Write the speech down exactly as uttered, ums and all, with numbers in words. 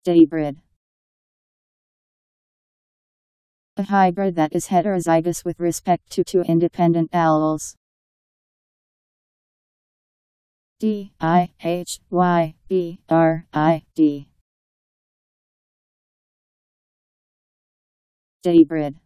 Dihybrid. A hybrid that is heterozygous with respect to two independent alleles. D I H Y B R I D. Dihybrid.